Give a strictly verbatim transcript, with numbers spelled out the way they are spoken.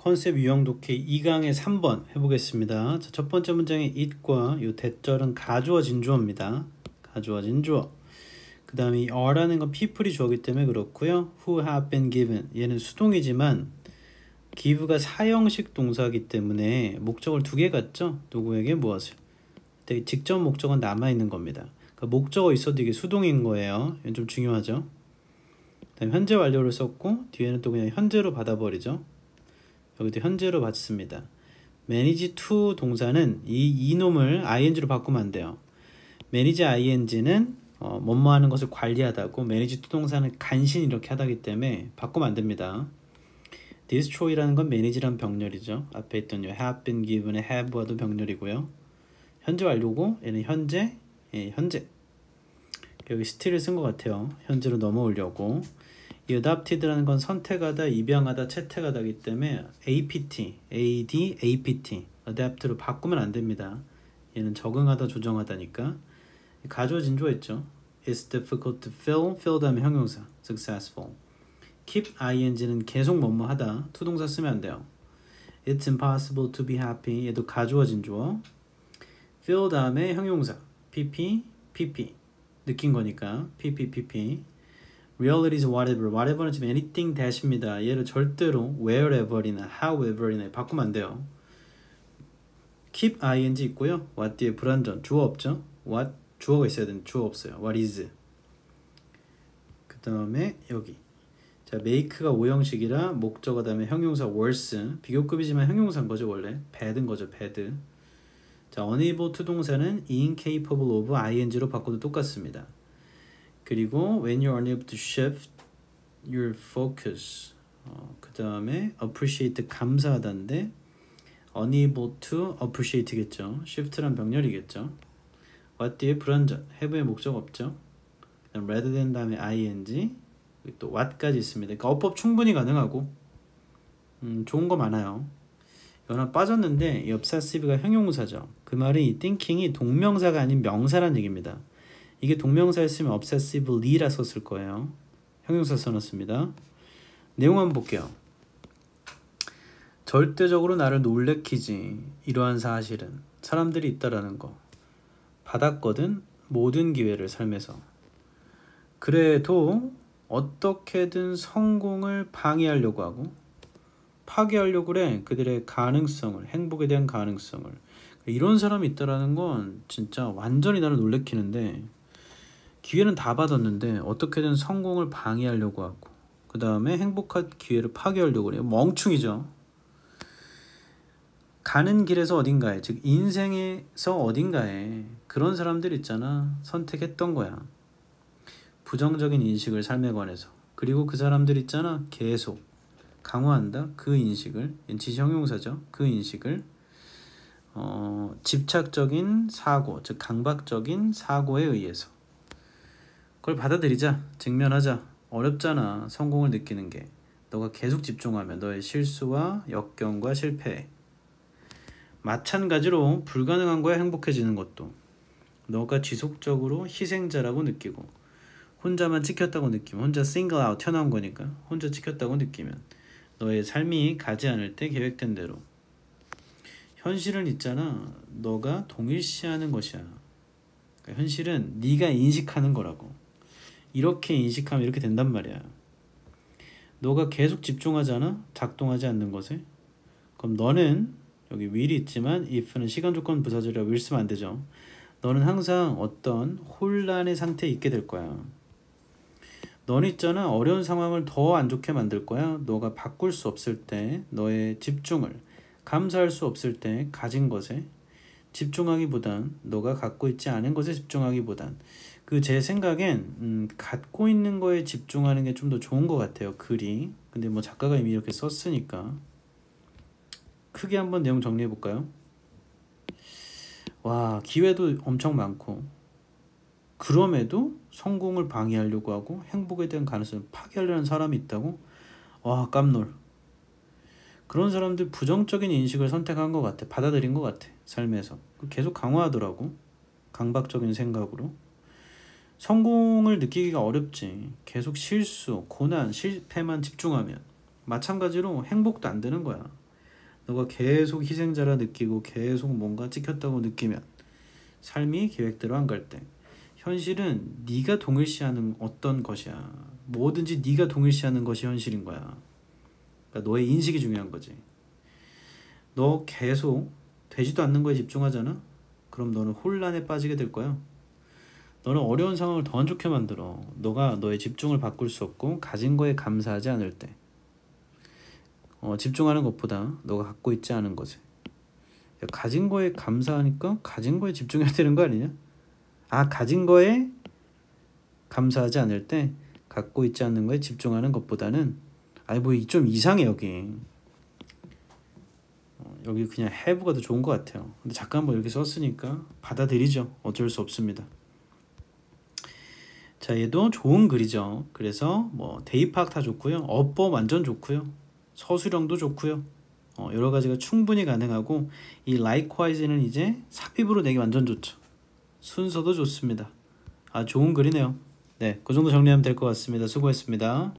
컨셉 유형 독해 이 강의 삼 번 해보겠습니다. 자, 첫 번째 문장의 it과 요 대절은 가주어진 주어입니다. 가주어진 주어. 그 다음에 이 are라는 건 people이 주어기 때문에 그렇고요. who have been given 얘는 수동이지만 give가 사형식 동사이기 때문에 목적을 두 개 갖죠. 누구에게 무엇을. 직접 목적은 남아있는 겁니다. 그러니까 목적어 있어도 이게 수동인 거예요. 이건 좀 중요하죠. 그 다음에 현재 완료를 썼고 뒤에는 또 그냥 현재로 받아버리죠. 여기도 현재로 받습니다. manage to 동사는 이 이놈을 ing로 바꾸면 안 돼요. manage ing는 어, 뭐뭐 하는 것을 관리하다고, manage to 동사는 간신 이렇게 하다기 때문에 바꾸면 안 됩니다. destroy라는 건 manage란 병렬이죠. 앞에 있던 요 have been given의 have와도 병렬이고요. 현재 완료고 얘는 현재, 예, 현재. 여기 still을 쓴 것 같아요. 현재로 넘어오려고. 이 adopted라는 건 선택하다, 입양하다, 채택하다기 때문에 apt, ad, apt, adapt로 바꾸면 안 됩니다. 얘는 적응하다, 조정하다니까. 가주어진 주어했죠. It's difficult to fill, fill 다음에 형용사, successful. keep ing는 계속 뭐뭐 하다, 투동사 쓰면 안 돼요. It's impossible to be happy, 얘도 가주어진 주어. fill 다음에 형용사, pp, pp. 느낀 거니까 pp, pp. Reality is whatever. whatever는 지금 anything 대십니다. 얘를 절대로 wherever이나 however이나 바꾸면 안 돼요. keep ing 있고요. what 뒤에 불완전 주어 없죠. what 주어가 있어야 되는데 주어 없어요. what is. 그 다음에 여기 자 make가 오형식이라 목적어 다음에 형용사 worse. 비교급이지만 형용사인 거죠. 원래 bad인 거죠. bad. 자 unable to 동사는 incapable of ing로 바꿔도 똑같습니다. 그리고 when you're unable to shift your focus, 어, 그 다음에 appreciate 감사하다인데 unable to appreciate겠죠. shift란 병렬이겠죠. what 뒤에 불완전, have의 목적 없죠. 그다음 rather than 다음에 ing, 또 what까지 있습니다. 그러니까 어법 충분히 가능하고 음, 좋은 거 많아요. 하나 빠졌는데 이 obsessive가 형용사죠. 그 말은 이 thinking이 동명사가 아닌 명사란 얘기입니다. 이게 동명사였으면 obsessively라 썼을 거예요. 형용사 써놨습니다. 내용 한번 볼게요. 절대적으로 나를 놀래키지 이러한 사실은 사람들이 있다라는 거 받았거든. 모든 기회를 삶에서. 그래도 어떻게든 성공을 방해하려고 하고 파괴하려고 그래. 그들의 가능성을, 행복에 대한 가능성을. 이런 사람이 있다라는 건 진짜 완전히 나를 놀래키는데 기회는 다 받았는데 어떻게든 성공을 방해하려고 하고 그 다음에 행복한 기회를 파괴하려고 해요. 멍충이죠. 가는 길에서 어딘가에, 즉 인생에서 어딘가에 그런 사람들 있잖아. 선택했던 거야. 부정적인 인식을 삶에 관해서. 그리고 그 사람들 있잖아. 계속 강화한다. 그 인식을. 지시형용사죠. 그 인식을 어, 집착적인 사고, 즉 강박적인 사고에 의해서 그걸 받아들이자. 직면하자. 어렵잖아. 성공을 느끼는 게. 너가 계속 집중하면 너의 실수와 역경과 실패. 마찬가지로 불가능한 거야. 행복해지는 것도. 너가 지속적으로 희생자라고 느끼고 혼자만 찍혔다고 느끼면, 혼자 싱글 아웃 튀어나온 거니까 혼자 찍혔다고 느끼면 너의 삶이 가지 않을 때 계획된 대로 현실은 있잖아. 너가 동일시하는 것이야. 그러니까 현실은 네가 인식하는 거라고. 이렇게 인식하면 이렇게 된단 말이야. 너가 계속 집중하잖아. 작동하지 않는 것에. 그럼 너는 여기 will이 있지만 if는 시간 조건 부사절이라 will 쓰면 안 되죠. 너는 항상 어떤 혼란의 상태에 있게 될 거야. 너는 있잖아. 어려운 상황을 더 안 좋게 만들 거야. 너가 바꿀 수 없을 때 너의 집중을, 감사할 수 없을 때 가진 것에 집중하기보단, 너가 갖고 있지 않은 것에 집중하기보단, 그 제 생각엔 음, 갖고 있는 거에 집중하는 게 좀 더 좋은 것 같아요. 글이. 근데 뭐 작가가 이미 이렇게 썼으니까 크게 한번 내용 정리해 볼까요? 와, 기회도 엄청 많고 그럼에도 성공을 방해하려고 하고 행복에 대한 가능성을 파괴하려는 사람이 있다고? 와, 깜놀. 그런 사람들 부정적인 인식을 선택한 것 같아. 받아들인 것 같아. 삶에서. 계속 강화하더라고. 강박적인 생각으로. 성공을 느끼기가 어렵지. 계속 실수, 고난, 실패만 집중하면. 마찬가지로 행복도 안 되는 거야. 너가 계속 희생자라 느끼고 계속 뭔가 찍혔다고 느끼면 삶이 계획대로 안 갈 때 현실은 네가 동일시하는 어떤 것이야. 뭐든지 네가 동일시하는 것이 현실인 거야. 그러니까 너의 인식이 중요한 거지. 너 계속 되지도 않는 거에 집중하잖아? 그럼 너는 혼란에 빠지게 될 거야. 너는 어려운 상황을 더 안 좋게 만들어. 너가 너의 집중을 바꿀 수 없고 가진 거에 감사하지 않을 때 어, 집중하는 것보다 너가 갖고 있지 않은 것에 야, 가진 거에 감사하니까 가진 거에 집중해야 되는 거 아니냐? 아, 가진 거에 감사하지 않을 때 갖고 있지 않는 거에 집중하는 것보다는 아니 뭐 좀 이상해 여기. 어, 여기 그냥 have가 더 좋은 것 같아요. 근데 잠깐 뭐 이렇게 썼으니까 받아들이죠. 어쩔 수 없습니다. 자, 얘도 좋은 글이죠. 그래서 뭐 대입 파악 다 좋고요. 어법 완전 좋고요. 서술형도 좋고요. 어, 여러 가지가 충분히 가능하고 이 likewise는 이제 삽입으로 내기 완전 좋죠. 순서도 좋습니다. 아, 좋은 글이네요. 네, 그 정도 정리하면 될 것 같습니다. 수고했습니다.